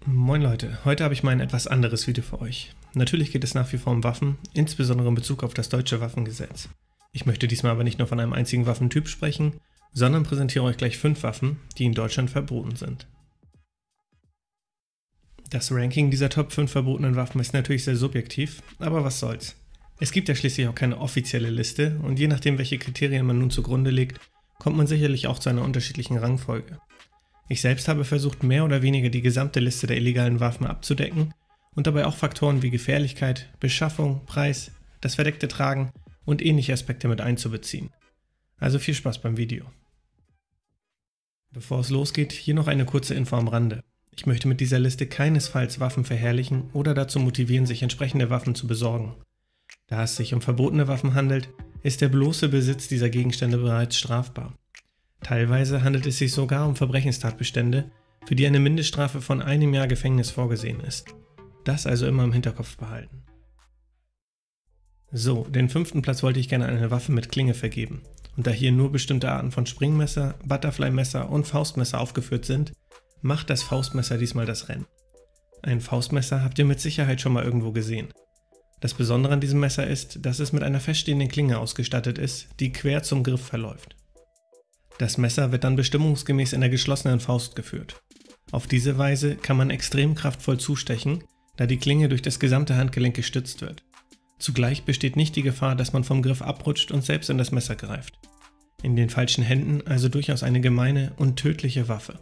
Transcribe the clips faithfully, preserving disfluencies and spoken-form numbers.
Moin Leute, heute habe ich mal ein etwas anderes Video für euch. Natürlich geht es nach wie vor um Waffen, insbesondere in Bezug auf das deutsche Waffengesetz. Ich möchte diesmal aber nicht nur von einem einzigen Waffentyp sprechen, sondern präsentiere euch gleich fünf Waffen, die in Deutschland verboten sind. Das Ranking dieser Top fünf verbotenen Waffen ist natürlich sehr subjektiv, aber was soll's. Es gibt ja schließlich auch keine offizielle Liste und je nachdem, welche Kriterien man nun zugrunde legt, kommt man sicherlich auch zu einer unterschiedlichen Rangfolge. Ich selbst habe versucht, mehr oder weniger die gesamte Liste der illegalen Waffen abzudecken und dabei auch Faktoren wie Gefährlichkeit, Beschaffung, Preis, das verdeckte Tragen und ähnliche Aspekte mit einzubeziehen. Also viel Spaß beim Video. Bevor es losgeht, hier noch eine kurze Info am Rande. Ich möchte mit dieser Liste keinesfalls Waffen verherrlichen oder dazu motivieren, sich entsprechende Waffen zu besorgen. Da es sich um verbotene Waffen handelt, ist der bloße Besitz dieser Gegenstände bereits strafbar. Teilweise handelt es sich sogar um Verbrechenstatbestände, für die eine Mindeststrafe von einem Jahr Gefängnis vorgesehen ist. Das also immer im Hinterkopf behalten. So, den fünften Platz wollte ich gerne an eine Waffe mit Klinge vergeben. Und da hier nur bestimmte Arten von Springmesser, Butterfly-Messer und Faustmesser aufgeführt sind, macht das Faustmesser diesmal das Rennen. Ein Faustmesser habt ihr mit Sicherheit schon mal irgendwo gesehen. Das Besondere an diesem Messer ist, dass es mit einer feststehenden Klinge ausgestattet ist, die quer zum Griff verläuft. Das Messer wird dann bestimmungsgemäß in der geschlossenen Faust geführt. Auf diese Weise kann man extrem kraftvoll zustechen, da die Klinge durch das gesamte Handgelenk gestützt wird. Zugleich besteht nicht die Gefahr, dass man vom Griff abrutscht und selbst in das Messer greift. In den falschen Händen also durchaus eine gemeine und tödliche Waffe.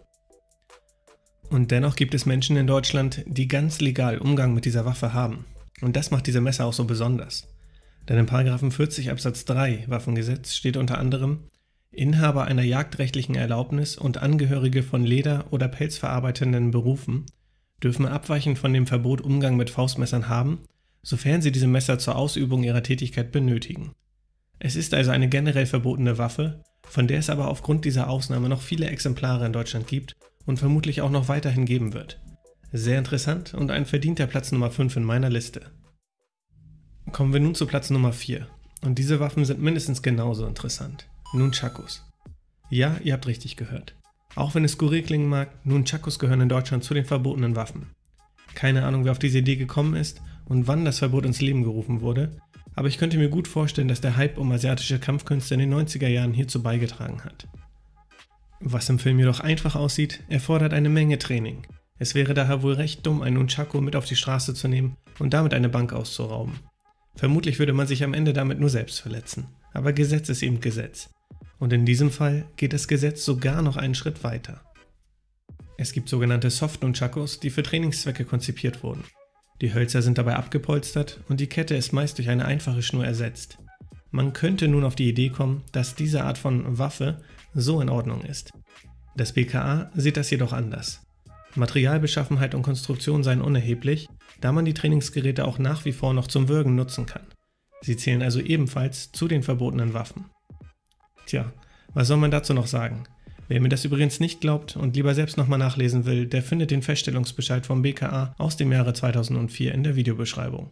Und dennoch gibt es Menschen in Deutschland, die ganz legal Umgang mit dieser Waffe haben. Und das macht diese Messer auch so besonders. Denn in Paragraphen vierzig Absatz drei Waffengesetz steht unter anderem: Inhaber einer jagdrechtlichen Erlaubnis und Angehörige von Leder- oder Pelzverarbeitenden Berufen dürfen abweichend von dem Verbot Umgang mit Faustmessern haben, sofern sie diese Messer zur Ausübung ihrer Tätigkeit benötigen. Es ist also eine generell verbotene Waffe, von der es aber aufgrund dieser Ausnahme noch viele Exemplare in Deutschland gibt und vermutlich auch noch weiterhin geben wird. Sehr interessant und ein verdienter Platz Nummer fünf in meiner Liste. Kommen wir nun zu Platz Nummer vier. Und diese Waffen sind mindestens genauso interessant. Nunchakus. Ja, ihr habt richtig gehört. Auch wenn es skurril klingen mag, Nunchakus gehören in Deutschland zu den verbotenen Waffen. Keine Ahnung, wer auf diese Idee gekommen ist und wann das Verbot ins Leben gerufen wurde, aber ich könnte mir gut vorstellen, dass der Hype um asiatische Kampfkünste in den neunziger Jahren hierzu beigetragen hat. Was im Film jedoch einfach aussieht, erfordert eine Menge Training. Es wäre daher wohl recht dumm, ein Nunchaku mit auf die Straße zu nehmen und damit eine Bank auszurauben. Vermutlich würde man sich am Ende damit nur selbst verletzen, aber Gesetz ist eben Gesetz. Und in diesem Fall geht das Gesetz sogar noch einen Schritt weiter. Es gibt sogenannte Soft-Nunchakus, die für Trainingszwecke konzipiert wurden. Die Hölzer sind dabei abgepolstert und die Kette ist meist durch eine einfache Schnur ersetzt. Man könnte nun auf die Idee kommen, dass diese Art von Waffe so in Ordnung ist. Das B K A sieht das jedoch anders. Materialbeschaffenheit und Konstruktion seien unerheblich, da man die Trainingsgeräte auch nach wie vor noch zum Würgen nutzen kann. Sie zählen also ebenfalls zu den verbotenen Waffen. Tja, was soll man dazu noch sagen? Wer mir das übrigens nicht glaubt und lieber selbst nochmal nachlesen will, der findet den Feststellungsbescheid vom B K A aus dem Jahre zweitausendvier in der Videobeschreibung.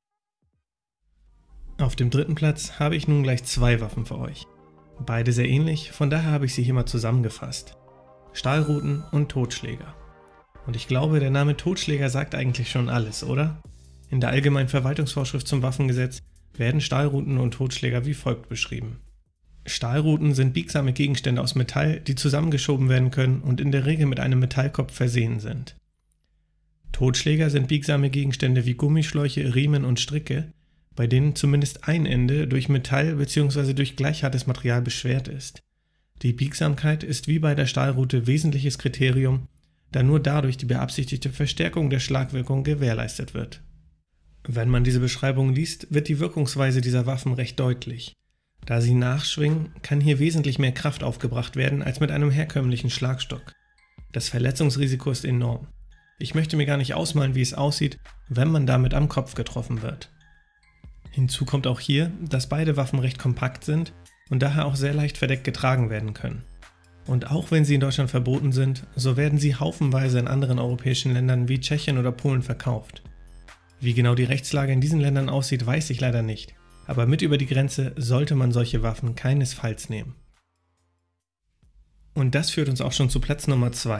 Auf dem dritten Platz habe ich nun gleich zwei Waffen für euch. Beide sehr ähnlich, von daher habe ich sie hier mal zusammengefasst. Stahlruten und Totschläger. Und ich glaube, der Name Totschläger sagt eigentlich schon alles, oder? In der Allgemeinen Verwaltungsvorschrift zum Waffengesetz werden Stahlruten und Totschläger wie folgt beschrieben. Stahlruten sind biegsame Gegenstände aus Metall, die zusammengeschoben werden können und in der Regel mit einem Metallkopf versehen sind. Totschläger sind biegsame Gegenstände wie Gummischläuche, Riemen und Stricke, bei denen zumindest ein Ende durch Metall bzw. durch gleich hartes Material beschwert ist. Die Biegsamkeit ist wie bei der Stahlrute wesentliches Kriterium, da nur dadurch die beabsichtigte Verstärkung der Schlagwirkung gewährleistet wird. Wenn man diese Beschreibung liest, wird die Wirkungsweise dieser Waffen recht deutlich. Da sie nachschwingen, kann hier wesentlich mehr Kraft aufgebracht werden als mit einem herkömmlichen Schlagstock. Das Verletzungsrisiko ist enorm. Ich möchte mir gar nicht ausmalen, wie es aussieht, wenn man damit am Kopf getroffen wird. Hinzu kommt auch hier, dass beide Waffen recht kompakt sind und daher auch sehr leicht verdeckt getragen werden können. Und auch wenn sie in Deutschland verboten sind, so werden sie haufenweise in anderen europäischen Ländern wie Tschechien oder Polen verkauft. Wie genau die Rechtslage in diesen Ländern aussieht, weiß ich leider nicht. Aber mit über die Grenze sollte man solche Waffen keinesfalls nehmen. Und das führt uns auch schon zu Platz Nummer zwei.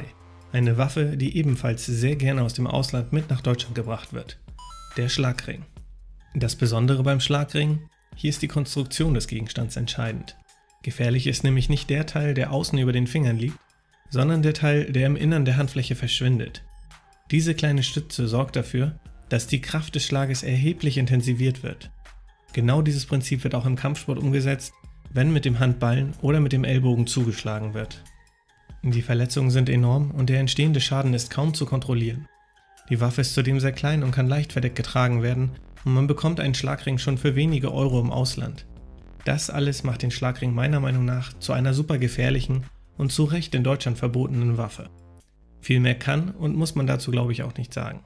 Eine Waffe, die ebenfalls sehr gerne aus dem Ausland mit nach Deutschland gebracht wird. Der Schlagring. Das Besondere beim Schlagring: Hier ist die Konstruktion des Gegenstands entscheidend. Gefährlich ist nämlich nicht der Teil, der außen über den Fingern liegt, sondern der Teil, der im Innern der Handfläche verschwindet. Diese kleine Stütze sorgt dafür, dass die Kraft des Schlages erheblich intensiviert wird. Genau dieses Prinzip wird auch im Kampfsport umgesetzt, wenn mit dem Handballen oder mit dem Ellbogen zugeschlagen wird. Die Verletzungen sind enorm und der entstehende Schaden ist kaum zu kontrollieren. Die Waffe ist zudem sehr klein und kann leicht verdeckt getragen werden und man bekommt einen Schlagring schon für wenige Euro im Ausland. Das alles macht den Schlagring meiner Meinung nach zu einer super gefährlichen und zu Recht in Deutschland verbotenen Waffe. Viel mehr kann und muss man dazu, glaube ich, auch nicht sagen.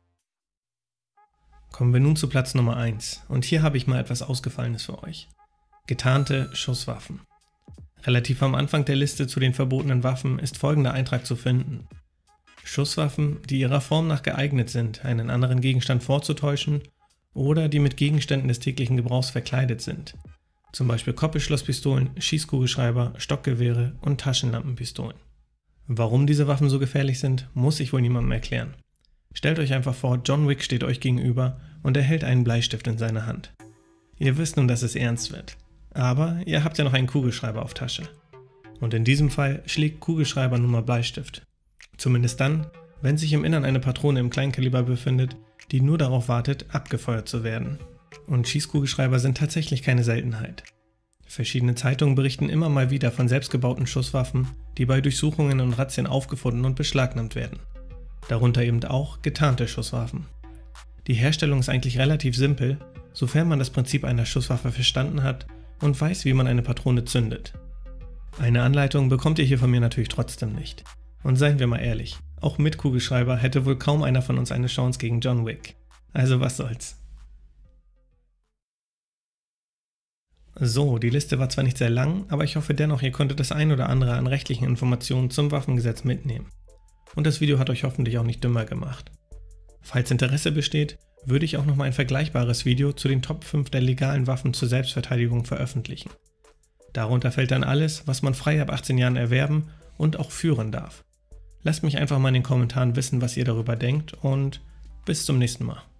Kommen wir nun zu Platz Nummer eins und hier habe ich mal etwas Ausgefallenes für euch. Getarnte Schusswaffen. Relativ am Anfang der Liste zu den verbotenen Waffen ist folgender Eintrag zu finden: Schusswaffen, die ihrer Form nach geeignet sind, einen anderen Gegenstand vorzutäuschen oder die mit Gegenständen des täglichen Gebrauchs verkleidet sind. Zum Beispiel Koppelschlosspistolen, Schießkugelschreiber, Stockgewehre und Taschenlampenpistolen. Warum diese Waffen so gefährlich sind, muss ich wohl niemandem erklären. Stellt euch einfach vor, John Wick steht euch gegenüber und er hält einen Bleistift in seiner Hand. Ihr wisst nun, dass es ernst wird. Aber ihr habt ja noch einen Kugelschreiber auf Tasche. Und in diesem Fall schlägt Kugelschreiber nun mal Bleistift. Zumindest dann, wenn sich im Innern eine Patrone im Kleinkaliber befindet, die nur darauf wartet, abgefeuert zu werden. Und Schießkugelschreiber sind tatsächlich keine Seltenheit. Verschiedene Zeitungen berichten immer mal wieder von selbstgebauten Schusswaffen, die bei Durchsuchungen und Razzien aufgefunden und beschlagnahmt werden. Darunter eben auch getarnte Schusswaffen. Die Herstellung ist eigentlich relativ simpel, sofern man das Prinzip einer Schusswaffe verstanden hat und weiß, wie man eine Patrone zündet. Eine Anleitung bekommt ihr hier von mir natürlich trotzdem nicht. Und seien wir mal ehrlich, auch mit Kugelschreiber hätte wohl kaum einer von uns eine Chance gegen John Wick. Also was soll's. So, die Liste war zwar nicht sehr lang, aber ich hoffe dennoch, ihr konntet das ein oder andere an rechtlichen Informationen zum Waffengesetz mitnehmen. Und das Video hat euch hoffentlich auch nicht dümmer gemacht. Falls Interesse besteht, würde ich auch noch mal ein vergleichbares Video zu den Top fünf der legalen Waffen zur Selbstverteidigung veröffentlichen. Darunter fällt dann alles, was man frei ab achtzehn Jahren erwerben und auch führen darf. Lasst mich einfach mal in den Kommentaren wissen, was ihr darüber denkt und bis zum nächsten Mal.